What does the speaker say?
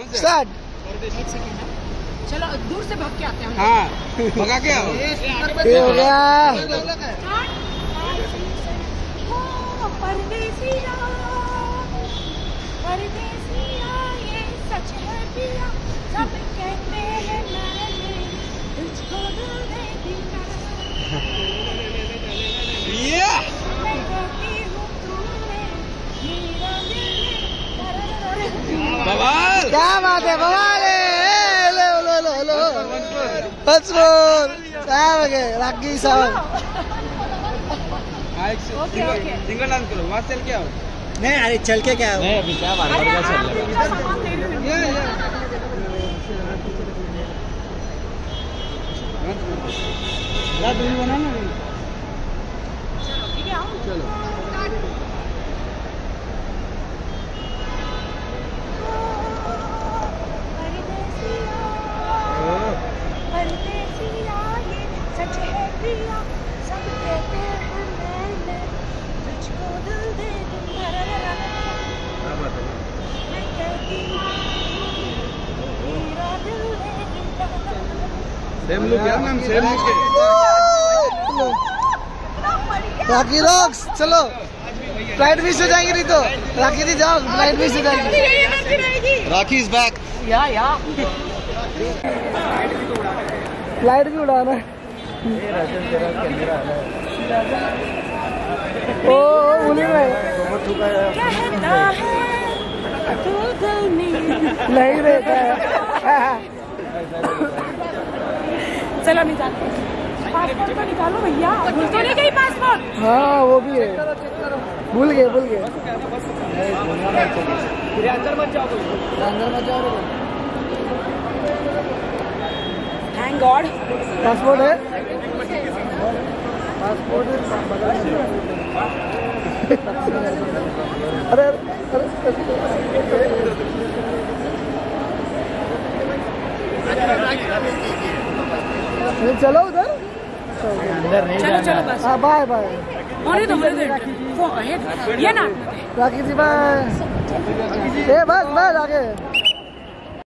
Start. एक second, चलो दूर से भाग के आते हैं। हाँ, भगा के आओ। ये हो गया। परदेसिया, परदेसिया, ये सच है पिया, सब कहते हैं मैंने तुझको दिल दे दिया। मैं कहती हूँ तूने मेरा दिल दे। बवाल। क्या बात है, बवाल है। लो लो लो लो बस बोल साहब के रागी साहब। ओके ओके, सिंगल डांस करो, वहाँ चल के आओ। नहीं अरे चल के क्या नहीं अभी क्या बात अरे हाँ, सामान दे रही हूँ। बना ना। चलो ठीक है, आओ। चलो। परदेसिया, ये सच है पिया, सब कहते हैं मैंने तुझको दिल दे दूंगा। मैं कहती हूँ मेरा दिल दे दूंगा। सेम लुक यार मैम, सेम लुक है। राखी रॉक्स। चलो फ्लाइट मिस हो जाएंगी नहीं तो राखी जी जाओ, फ्लाइट मिस हो जाएंगी। Rakhi is back. या फ्लाइट भी उड़ाना है। ओ बोली भाई कहता है तू दिल नहीं रहता है। चलो निकालो पासपोर्ट, तो निकालो भैया। भूल तो नहीं गई पासपोर्ट? हाँ वो भी है, भूल गए भूल गए। अंदर मत जाओ, अंदर मत जाओ। थैंक गॉड पासपोर्ट है, पासपोर्ट है। अरे अरे चलो उधर। चलो चलो बस। हाँ बाय बाय। होने दो ये ना राखी जी बाय। बस बस आगे।